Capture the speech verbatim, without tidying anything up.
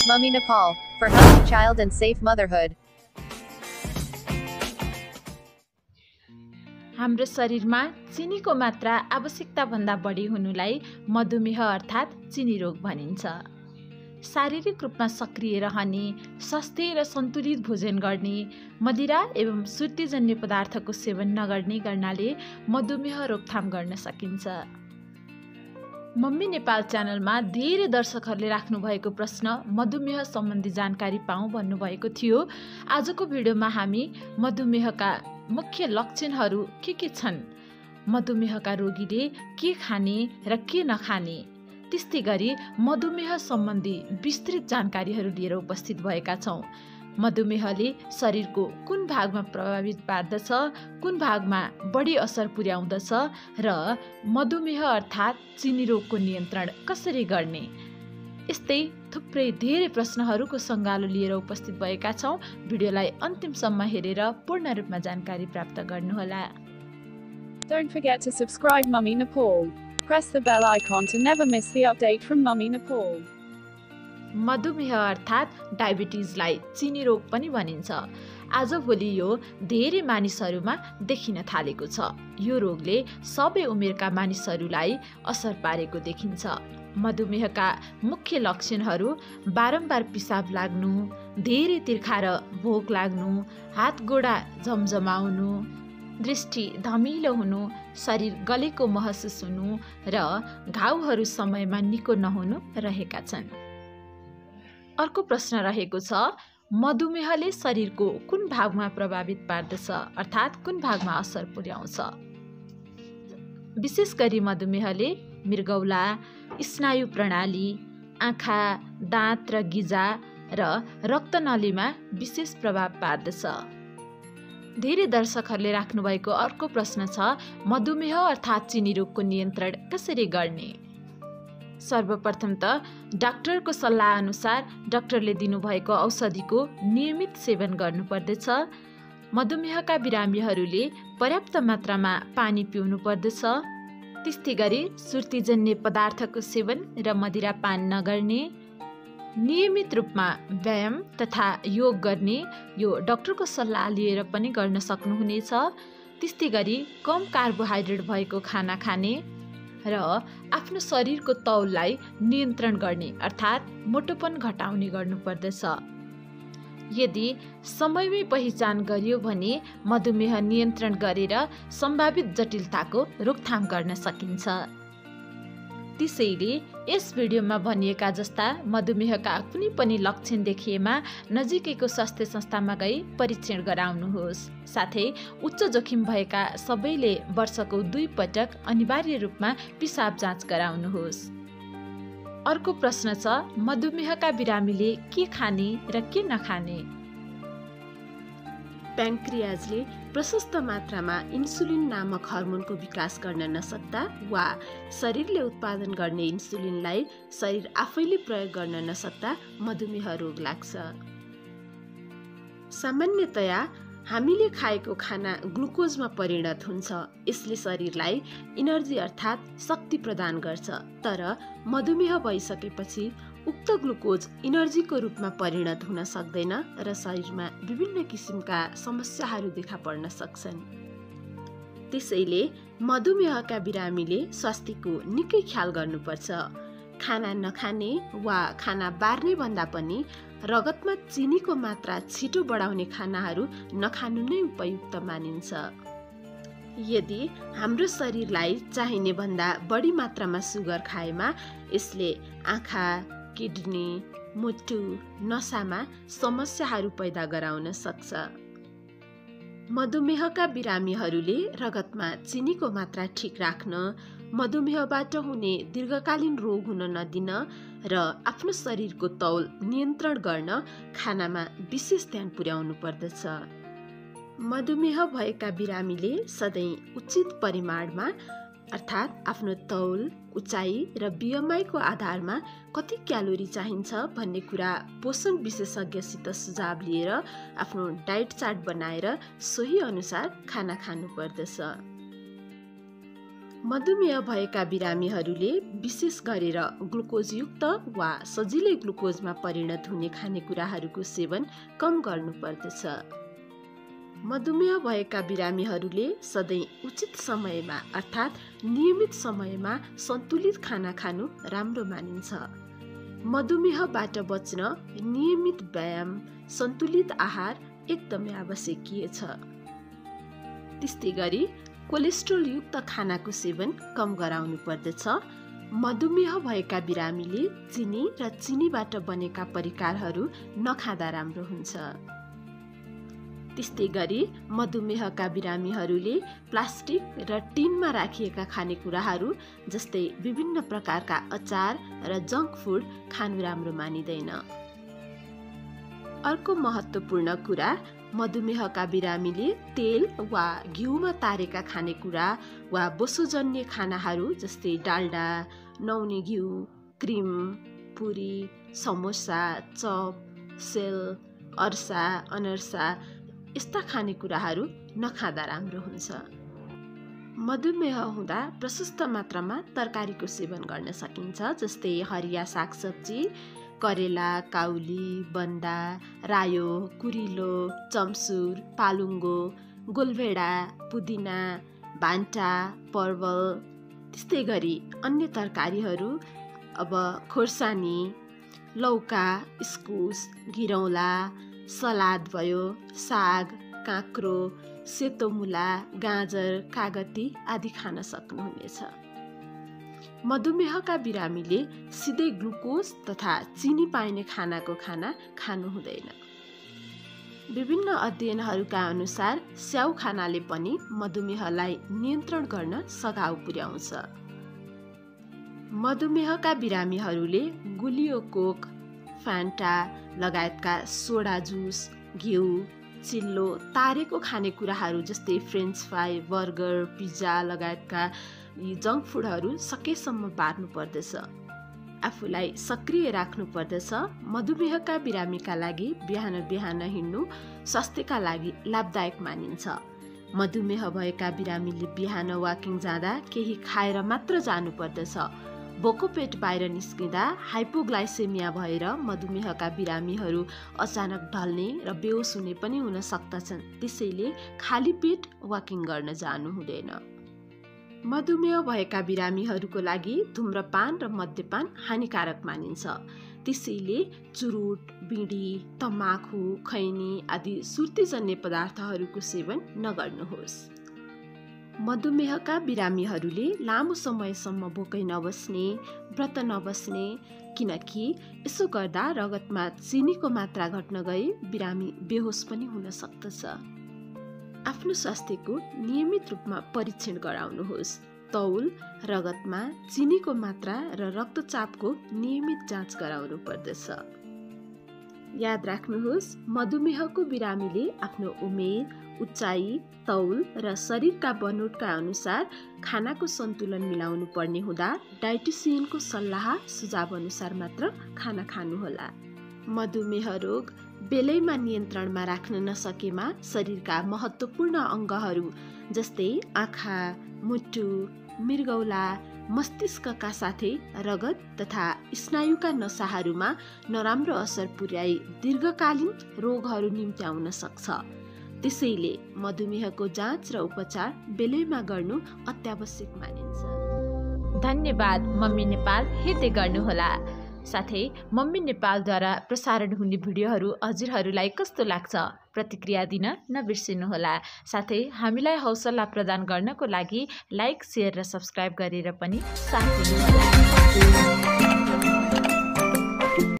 Mummy Nepal, for healthy child and safe motherhood. हाम्रो शरीरमा चिनीको मात्रा आवश्यकता भन्दा बढी हुनुलाई मधुमेह अर्थात् चिनी रोग भनिन्छ। शारीरिक रूपमा सक्रिय रहने, स्वस्थ र सन्तुलित भोजन गर्ने, मदिरा एवं सुर्तीजन्य पदार्थको सेवन नगर्ने गर्नाले मधुमेह रोकथाम गर्न सकिन्छ। मम्मी नेपाल च्यानलमा धेरै दर्शकहरूले राख्नु भएको प्रश्न मधुमेह सम्बन्धी जानकारी पाऊँ भन्नुभएको थियो। आजको भिडियोमा हामी मधुमेहका मुख्य लक्षणहरू के के छन्, मधुमेहका रोगीले के खाने र के नखाने, त्यस्तै गरी मधुमेह सम्बन्धी विस्तृत जानकारीहरू लिएर उपस्थित भएका छौँ। मधुमेहले शरीरको कुन भागमा प्रभावित पार्दछ, कुन भागमा बढी असर पुर्याउँदछ र मधुमेह अर्थात् चिनी रोगको नियन्त्रण कसरी गर्ने, यस्तै थुप्रै धेरै प्रश्नहरूको सङ्गालो लिएर उपस्थित भएका छौँ। भिडियोलाई अन्तिमसम्म हेरेर पूर्ण रूपमा जानकारी प्राप्त गर्नुहोला। Don't forget to subscribe Mummy Nepal. Press the bell icon to never miss the update from Mummy Nepal. मधुमेह अर्थात् डायबिटिजलाई चिनी रोग पनि भनिन्छ। आजभोलि यो धेरै मानिसहरूमा देखिन थालेको छ। यो रोगले सबै उमेरका मानिसहरूलाई असर पारेको देखिन्छ। मधुमेहका मुख्य लक्षणहरू बारम्बार पिसाब लाग्नु, धेरै तिर्खा र भोक लाग्नु, हात गोडा झमझमाउनु, दृष्टि धमिलो हुनु, शरीर गलेको महसुस हुनु र घाउहरू समयमा निको नहुनु रहेका छन्। अर्को प्रश्न रहेको छ, मधुमेहले शरीरको कुन भागमा प्रभावित पार्दछ अर्थात् कुन भागमा असर पुर्याउँछ? विशेष गरी मधुमेहले मृगौला, स्नायु प्रणाली, आँखा, दाँत र गिजा र रक्तनलीमा विशेष प्रभाव पार्दछ। धेरै दर्शकहरूले राख्नुभएको अर्को प्रश्न छ, मधुमेह अर्थात् चिनी रोगको नियन्त्रण कसरी गर्ने? सर्वप्रथम त डाक्टरको सल्लाह अनुसार डाक्टरले दिनुभएको औषधिको नियमित सेवन गर्नुपर्दछ। मधुमेहका बिरामीहरूले पर्याप्त मात्रामा पानी पिउनु पर्दछ। त्यस्तै गरी सुर्तीजन्य पदार्थको सेवन र मदिरा पान नगर्ने, नियमित रूपमा व्यायाम तथा योग गर्ने, यो डाक्टरको सल्लाह लिएर पनि गर्न सक्नुहुनेछ। त्यस्तै गरी कम कार्बोहाइड्रेट भएको खाना खाने र आफ्नो शरीरको तौललाई नियन्त्रण गर्ने अर्थात् मोटोपन घटाउने गर्नुपर्दछ। यदि समयमै पहिचान गरियो भने मधुमेह नियन्त्रण गरेर सम्भावित जटिलताको रोकथाम गर्न सकिन्छ। त्यसैले यस भिडियोमा भनिएका जस्ता मधुमेहका कुनै पनि लक्षण देखिएमा नजिकैको स्वास्थ्य संस्थामा गई परीक्षण गराउनुहोस्। साथै उच्च जोखिम भएका सबैले वर्षको दुई पटक अनिवार्य रूपमा पिसाब जाँच गराउनुहोस्। अर्को प्रश्न छ, मधुमेहका बिरामीले के खाने र के नखाने? प्याङ्क्रियाजले प्रशस्त मात्रामा इन्सुलिन नामक हर्मोनको विकास गर्न नसक्दा वा शरीरले उत्पादन गर्ने इन्सुलिनलाई शरीर आफैले प्रयोग गर्न नसक्दा मधुमेह रोग लाग्छ। सामान्यतया हामीले खाएको खाना ग्लुकोजमा परिणत हुन्छ। यसले शरीरलाई इनर्जी अर्थात् शक्ति प्रदान गर्छ। तर मधुमेह भइसकेपछि उक्त ग्लुकोज इनर्जीको रूपमा परिणत हुन सक्दैन र शरीरमा विभिन्न किसिमका समस्याहरू देखा पर्न सक्छन्। त्यसैले मधुमेहका बिरामीले स्वास्थ्यको निकै ख्याल गर्नुपर्छ। खाना नखाने वा खाना बार्ने भन्दा पनि रगतमा चिनीको मात्रा छिटो बढाउने खानाहरू नखानु नै उपयुक्त मानिन्छ। यदि हाम्रो शरीरलाई चाहिने भन्दा बढी मात्रामा सुगर खाएमा यसले आँखा, किडनी, मुटु, नसामा समस्याहरू पैदा गराउन सक्छ। मधुमेहका बिरामीहरूले रगतमा चिनीको मात्रा ठिक राख्न, मधुमेहबाट हुने दीर्घकालीन रोग हुन नदिन र आफ्नो शरीरको तौल नियन्त्रण गर्न खानामा विशेष ध्यान पुर्याउनु पर्दछ। मधुमेह भएका बिरामीले सधैँ उचित परिमाणमा अर्थात् आफ्नो तौल, उचाइ र बिएमआईको आधारमा कति क्यालोरी चाहिन्छ भन्ने कुरा पोषण विशेषज्ञसित सुझाव लिएर आफ्नो डाइट चार्ट बनाएर सोही अनुसार खाना खानु पर्दछ। मधुमेह भएका बिरामीहरूले विशेष गरेर ग्लुकोजयुक्त वा सजिलै ग्लुकोजमा परिणत हुने खानेकुराहरूको सेवन कम गर्नुपर्दछ। मधुमेह भएका बिरामीहरूले सधैँ उचित समयमा अर्थात् नियमित समयमा सन्तुलित खाना खानु राम्रो मानिन्छ। मधुमेहबाट बच्न नियमित व्यायाम, सन्तुलित आहार एकदमै आवश्यकीय छ। त्यस्तै गरी कोलेस्ट्रोलयुक्त खानाको सेवन कम गराउनु पर्दछ। मधुमेह भएका बिरामीले चिनी र चिनीबाट बनेका परिकारहरू नखाँदा राम्रो हुन्छ। त्यस्तै गरी मधुमेहका बिरामीहरूले प्लास्टिक र टिनमा राखिएका खानेकुराहरू जस्तै विभिन्न प्रकारका अचार र जङ्क फुड खानु राम्रो मानिँदैन। अर्को महत्त्वपूर्ण कुरा, मधुमेहका बिरामीले तेल वा घिउमा तारेका खानेकुरा वा बोसोजन्य खानाहरू जस्तै डाल्डा, नौनी घिउ, क्रिम, पुरी, समोसा, चप, सेल, अर्सा, अनर्सा यस्ता खानेकुराहरू नखाँदा राम्रो हुन्छ। मधुमेह हुँदा प्रशस्त मात्रामा तरकारीको सेवन गर्न सकिन्छ, जस्तै हरिया सागसब्जी, करेला, काउली, बन्दा, रायो, कुरिलो, चम्सुर, पालुङ्गो, गोलभेडा, पुदिना, भान्टा, परवल। त्यस्तै गरी अन्य तरकारीहरू अब खोर्सानी, लौका, इस्कुस, घिरौँला, सलाद भयो, साग, काँक्रो, सेतो मुला, गाजर, कागती आदि खान सक्नुहुनेछ। मधुमेहका बिरामीले सिधै ग्लुकोज तथा चिनी पाइने खानाको खाना खानु हुँदैन। विभिन्न अध्ययनहरूका अनुसार स्याउ खानाले पनि मधुमेहलाई नियन्त्रण गर्न सघाउ पुर्याउँछ। मधुमेहका बिरामीहरूले गुलियो कोक, फ्यान्टा लगायतका सोडा जुस, घिउ, चिल्लो, तारेको खानेकुराहरू जस्तै फ्रेन्च फ्राई, बर्गर, पिज्जा लगायतका यी जङ्क फुडहरू सकेसम्म बार्नु पर्दछ। आफूलाई सक्रिय राख्नु पर्दछ। मधुमेहका बिरामीका लागि बिहान बिहान हिँड्नु स्वास्थ्यका लागि लाभदायक मानिन्छ। मधुमेह भएका बिरामीले बिहान वाकिङ जाँदा केही खाएर मात्र जानु पर्दछ। भोको पेट बाहिर निस्किँदा हाइपोग्लाइसेमिया भएर मधुमेहका बिरामीहरू अचानक ढल्ने र बेहोस हुने पनि हुन सक्दछन्। त्यसैले खाली पेट वाकिङ गर्न जानु हुँदैन। मधुमेह भएका बिरामीहरूको लागि धुम्रपान र मद्यपान हानिकारक मानिन्छ। त्यसैले चुरुट, बिडी, तमाखु, खैनी आदि सुर्तीजन्य पदार्थहरूको सेवन नगर्नुहोस्। मधुमेहका बिरामीहरूले लामो समयसम्म भोकै नबस्ने, व्रत नबस्ने, किनकि यसो गर्दा रगतमा चिनीको मात्रा घट्न गई बिरामी बेहोस पनि हुन सक्दछ। आफ्नो स्वास्थ्यको नियमित रूपमा परीक्षण गराउनुहोस्। तौल, रगतमा चिनीको मात्रा र रक्तचापको नियमित जाँच गराउनु पर्दछ। याद राख्नुहोस्, मधुमेहको बिरामीले आफ्नो उमेर, उचाइ, तौल र शरीरका बनोटका अनुसार खानाको सन्तुलन मिलाउनु पर्ने हुँदा डाइटिसियनको सल्लाह सुझाव अनुसार मात्र खाना खानुहोला। मधुमेह रोग बेलैमा नियन्त्रणमा राख्न नसकेमा शरीरका महत्त्वपूर्ण अङ्गहरू जस्तै आँखा, मुटु, मृगौला, मस्तिष्कका साथै रगत तथा स्नायुका नसाहरूमा नराम्रो असर पुर्याई दीर्घकालीन रोगहरू निम्त्याउन सक्छ। त्यसैले मधुमेहको जाँच र उपचार बेलैमा गर्नु अत्यावश्यक मानिन्छ। धन्यवाद मम्मी नेपाल हेर्दै गर्नुहोला। साथै मम्मी नेपालद्वारा प्रसारण हुने भिडियोहरू हजुरहरूलाई कस्तो लाग्छ प्रतिक्रिया दिन नबिर्सिनुहोला। साथै हामीलाई हौसला प्रदान गर्नको लागि लाइक, सेयर र सब्स्क्राइब गरेर पनि साथ दिनुहोला।